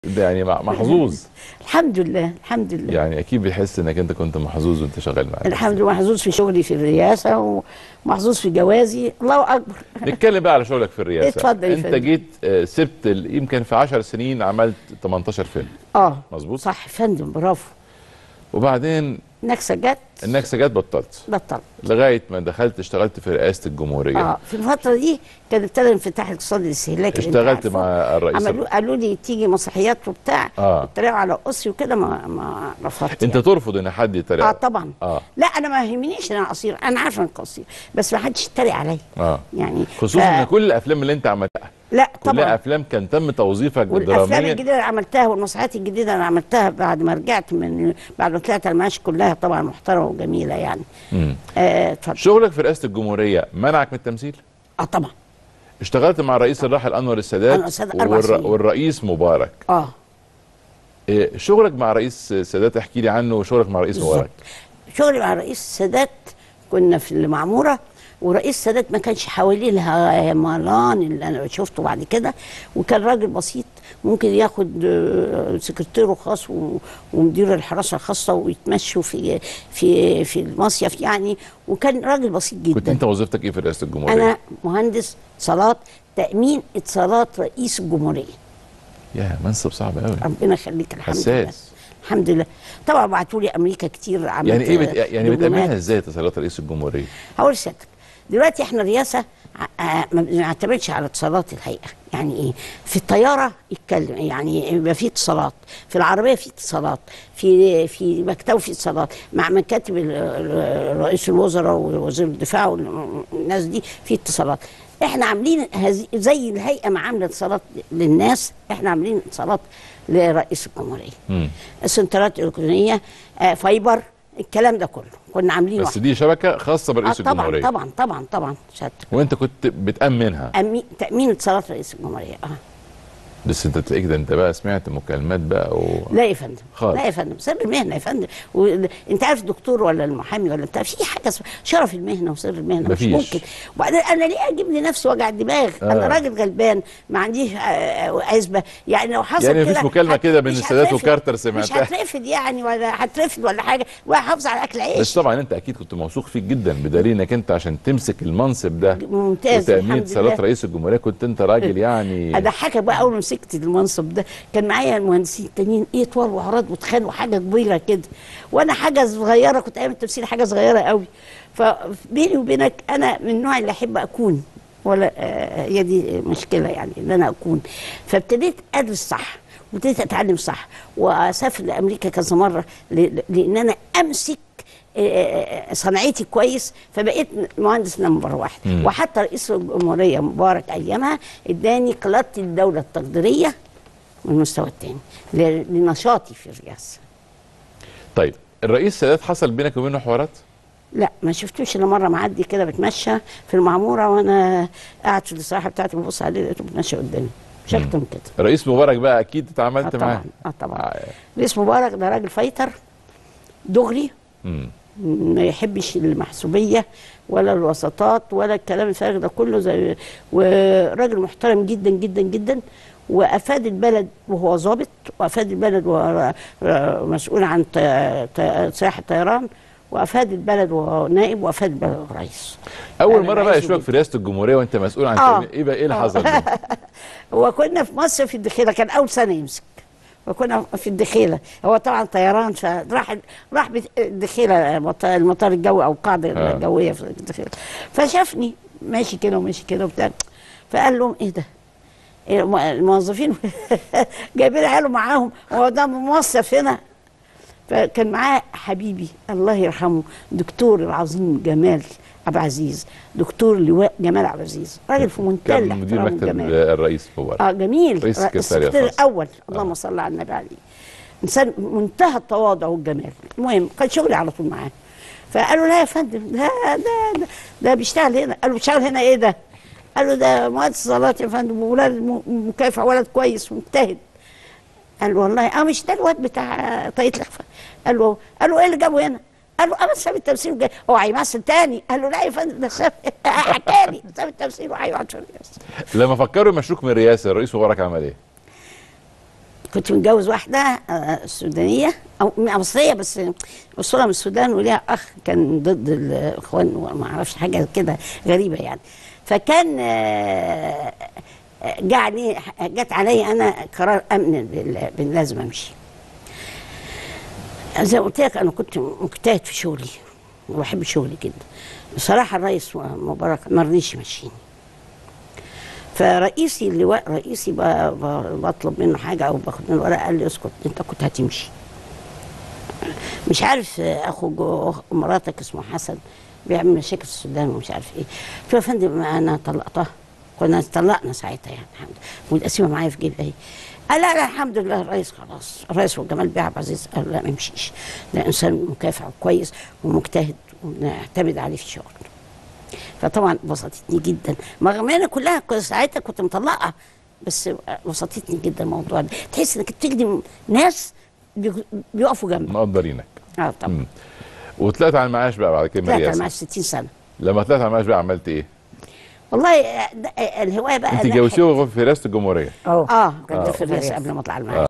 ده يعني محظوظ. الحمد لله الحمد لله. يعني اكيد بتحس انك انت كنت محظوظ وانت شغال معانا. الحمد لله، محظوظ في شغلي في الرئاسه ومحظوظ في جوازي، الله اكبر. نتكلم بقى على شغلك في الرئاسه. اتفضل يا انت فندم. جيت سبت يمكن في 10 سنين عملت 18 فيلم. مظبوط صح يا فندم، برافو. وبعدين النكسه جت. النكسه جت بطلت لغايه ما دخلت اشتغلت في رئاسه الجمهوريه. في الفتره دي كان ابتدى انفتاح الاقتصاد الاستهلاكي. اشتغلت مع الرئيس. قالوا لي تيجي مسرحيات وبتاع، اتريقوا على قصري وكده، ما رفضت. انت يعني ترفض ان حد يتريق؟ طبعا. لا انا ما يهمنيش ان انا قصير، انا عارفه اني قصير، بس ما حدش يتريق عليا. يعني خصوصا ان كل الافلام اللي انت عملتها لا طبعا كلها افلام كان تم توظيفك دراميا. والافلام الجديده اللي عملتها والمسرحيات الجديده اللي انا عملتها بعد ما رجعت بعد ما طلعت المعاش كلها طبعا محترمه وجميله يعني. شغلك في رئاسه الجمهوريه منعك من التمثيل؟ طبعا. اشتغلت مع الرئيس الراحل انور السادات والرئيس مبارك. شغلك مع رئيس السادات احكي لي عنه، وشغلك مع رئيس مبارك. شغلي مع رئيس السادات كنا في المعموره، ورئيس السادات ما كانش حواليه الهيملان اللي انا شفته بعد كده، وكان راجل بسيط ممكن ياخد سكرتيره خاص ومدير الحراسه الخاصه ويتمشوا في المصيف يعني، وكان راجل بسيط جدا. كنت انت وظيفتك ايه في رئاسه الجمهوريه؟ انا مهندس اتصالات، تامين اتصالات رئيس الجمهوريه. يا منصب صعب قوي. ربنا يخليك. الحمد حساس. لله الحمد لله. طبعا بعتوا لي امريكا كتير. عملت يعني ايه يعني بتامنها ازاي اتصالات رئيس الجمهوريه؟ هقول لسيادتك دلوقتي احنا الرئاسه ما بنعتمدش على اتصالات الهيئه. يعني ايه؟ في الطياره يتكلم يعني يبقى في اتصالات، في العربيه في اتصالات، في مكتبه في اتصالات، مع مكاتب رئيس الوزراء ووزير الدفاع والناس دي في اتصالات. احنا عاملين زي الهيئه ما عامله اتصالات للناس، احنا عاملين اتصالات لرئيس الجمهوريه. السنترات الالكترونيه، فايبر، الكلام ده كله كنا عاملينه. بس دي شبكه خاصه برئيس الجمهوريه. طبعا شهادتك. وانت كنت بتامنها؟ تامين اتصالات رئيس الجمهوريه. بس انت تلاقيك ده انت بقى سمعت مكالمات بقى لا يا فندم خالص. لا يا فندم، سر المهنه يا فندم. انت عارف الدكتور ولا المحامي ولا بتاع، في حاجه شرف المهنه وسر المهنه مش ممكن. وبعدين انا ليه اجيب لنفسي وجع الدماغ؟ انا راجل غلبان ما عنديش عزبه، يعني لو حصل يعني مفيش مكالمه كده بين السادات وكارتر سمعتها؟ مش هترفض يعني ولا هترفض ولا حاجه، وهحافظ على اكل عيش. بس طبعا انت اكيد كنت موثوق فيك جدا، بدليل انك انت عشان تمسك المنصب ده ممتاز وتامين اتصالات رئيس الجمهوريه كنت انت راجل يعني. اضحكك بقى، اول ما مسكت المنصب ده كان معايا المهندسين التانيين طوال وعراض وتخان وحاجه كبيره كده، وانا حاجه صغيره، كنت ايام التمثيل حاجه صغيره قوي. فبيني وبينك انا من النوع اللي احب اكون، ولا هي دي مشكله يعني ان انا اكون. فابتديت ادرس صح وابتديت اتعلم صح واسافر لامريكا كذا مره لان انا امسك صنعتي كويس، فبقيت مهندس نمبر واحد. وحتى رئيس الجمهوريه مبارك ايامها اداني قياده الدوله التقديريه من المستوى الثاني لنشاطي في الرئاسه. طيب الرئيس السادات حصل بينك وبينه حوارات؟ لا ما شفتوش الا مره معدي كده بتمشى في المعموره وانا قاعد في الاستراحه بتاعتي ببص عليه لقيته بتمشى قدامي، مش اكتر من كده. الرئيس مبارك بقى اكيد اتعاملت معاه؟ طبعا. الرئيس مبارك ده راجل فايتر دغري، ما يحبش المحسوبيه ولا الوسطات ولا الكلام الفارغ ده كله، زي وراجل محترم جدا جدا جدا، وافاد البلد وهو ضابط، وافاد البلد وهو مسؤول عن سياحه الطيران، وافاد البلد وهو نائب، وافاد البلد وهو رئيس. اول مره بقى اشوفك في رئاسه الجمهوريه وانت مسؤول عن ايه بقى، ايه اللي حصل؟ هو كنا في مصر في الدخيله، كان اول سنه يمسك، وكنا في الدخيله، هو طبعا طيران فراح الدخيله المطار الجوي او القاعده الجويه في الدخيله، فشافني ماشي كده وماشي كده وبتاع، فقال لهم ايه ده؟ الموظفين جايبين عياله معاهم، هو ده موظف هنا؟ فكان معاه حبيبي الله يرحمه دكتور العظيم جمال عبد العزيز، دكتور لواء جمال عبد العزيز، راجل في منتهى الاحترام. كان مدير مكتب الرئيس مبارك. جميل، رئيس السكرتير الاول. اللهم صل على النبي عليه. انسان منتهى التواضع والجمال. المهم كان شغلي على طول معاه. فقالوا لا يا فندم ده بيشتغل هنا. قالوا بيشتغل هنا ايه ده؟ قالوا ده مهندس اتصالات يا فندم، وولاد مكافح، ولد كويس ومجتهد. قال له والله مش ده الواد بتاع طاقية الإخفاء. قال له ايه اللي جابه هنا؟ قال له ساب التمثيل وجاي. هو هيمثل تاني؟ قال له لا يا فندم ده حكى لي ساب التمثيل وهيقعد في الرئاسه. لما فكروا يمشوك من الرئاسه الرئيس مبارك عمل ايه؟ كنت متجوز واحده سودانيه او مصريه بس اصولها من السودان، وليها اخ كان ضد الاخوان وما اعرفش حاجه كده غريبه يعني. فكان جت علي انا قرار امن لازم امشي. زي ما قلت لك انا كنت مجتهد في شغلي وبحب شغلي جدا. بصراحه الرئيس مبارك ما رضيش يمشيني. فرئيسي اللواء رئيسي بطلب منه حاجه او باخد منه ورقه، قال لي اسكت انت كنت هتمشي. مش عارف اخو مراتك اسمه حسن بيعمل مشاكل في السودان ومش عارف ايه. قلت له يا فندم انا طلقتها، كنا طلقنا ساعتها يعني الحمد لله، والقسيمه معايا في جيبي اهي. قال لا لا الحمد لله الرئيس خلاص، الرئيس وجمال بيه عبد العزيز قال لا ما يمشيش، ده انسان مكافح وكويس ومجتهد ونعتمد عليه في الشغل. فطبعا بسطتني جدا، رغم انا كلها ساعتها كنت مطلقه، بس بسطتني جدا الموضوع ده. تحس انك بتخدم ناس بيقفوا جنبك مقدرينك. طبعا. وطلعت على المعاش بقى بعد كده طلعت على رئاسة. المعاش 60 سنه. لما طلعت على المعاش بقى عملت ايه؟ والله الهوايه بقى انت جوزتيه في رئاسه الجمهوريه؟ كنت في الرئاسه قبل ما اطلع المعاش.